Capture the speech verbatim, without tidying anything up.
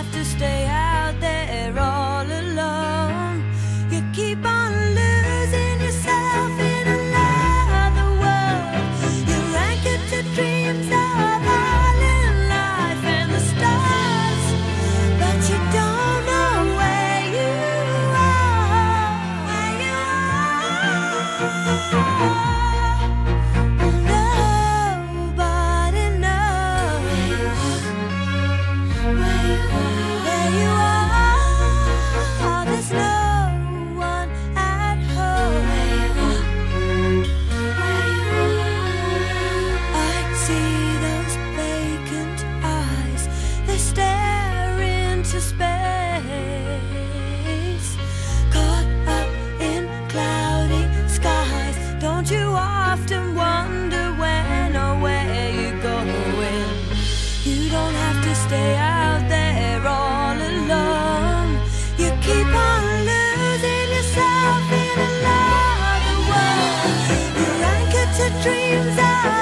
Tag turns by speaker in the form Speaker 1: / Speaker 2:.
Speaker 1: have to stay out there all alone. You keep on losing yourself in another world. You're anchored to dreams of island life and the stars, but you don't know where you are, where you are. Nobody knows where you are. There's no one at home. I see those vacant eyes, they stare into space, caught up in cloudy skies. Don't you often wonder when or where you're going? You don't have to stay out there all alone. You keep on losing yourself in another world. You're anchored to dreams of